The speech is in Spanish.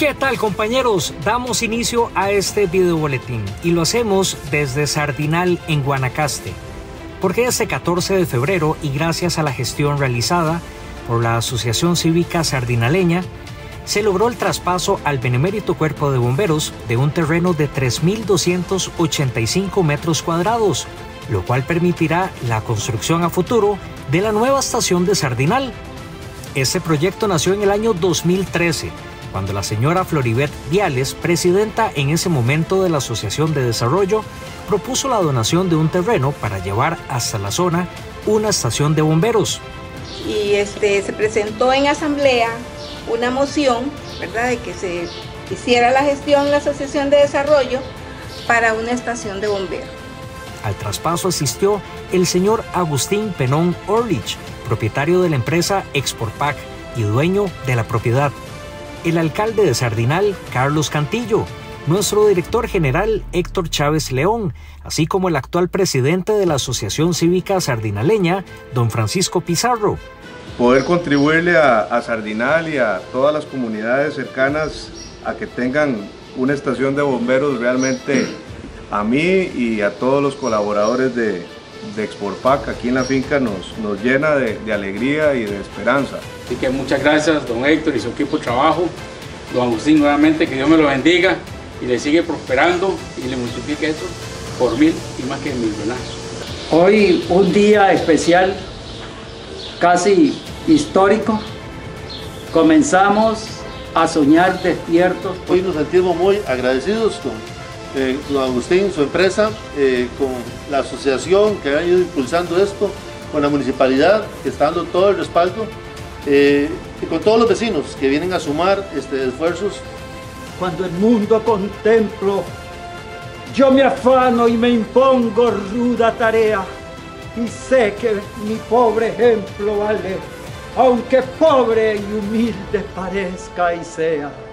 ¿Qué tal, compañeros? Damos inicio a este video boletín y lo hacemos desde Sardinal en Guanacaste, porque este 14 de febrero y gracias a la gestión realizada por la Asociación Cívica Sardinaleña, se logró el traspaso al Benemérito Cuerpo de Bomberos de un terreno de 3.285 metros cuadrados, lo cual permitirá la construcción a futuro de la nueva estación de Sardinal. Este proyecto nació en el año 2013, cuando la señora Floribet Viales, presidenta en ese momento de la Asociación de Desarrollo, propuso la donación de un terreno para llevar hasta la zona una estación de bomberos. Y se presentó en asamblea una moción, ¿verdad?, de que se hiciera la gestión en la Asociación de Desarrollo para una estación de bomberos. Al traspaso asistió el señor Agustín Penón Orlich, propietario de la empresa Exportpac y dueño de la propiedad, el alcalde de Sardinal, Carlos Cantillo, nuestro director general, Héctor Chávez León, así como el actual presidente de la Asociación Cívica Sardinaleña, don Francisco Pizarro. Poder contribuirle a Sardinal y a todas las comunidades cercanas a que tengan una estación de bomberos, realmente a mí y a todos los colaboradores de Exportpac aquí en la finca nos llena de alegría y de esperanza. Así que muchas gracias, don Héctor y su equipo de trabajo, don Agustín, nuevamente, que Dios me lo bendiga y le sigue prosperando y le multiplique esto por 1000 y más que 1000, ¿verdad? Hoy un día especial, casi histórico. Comenzamos a soñar despiertos. Hoy nos sentimos muy agradecidos con don Agustín, su empresa, con la asociación que ha ido impulsando esto, con la municipalidad que está dando todo el respaldo, y con todos los vecinos que vienen a sumar esfuerzos. Cuando el mundo contemplo, yo me afano y me impongo ruda tarea, y sé que mi pobre ejemplo vale, aunque pobre y humilde parezca y sea.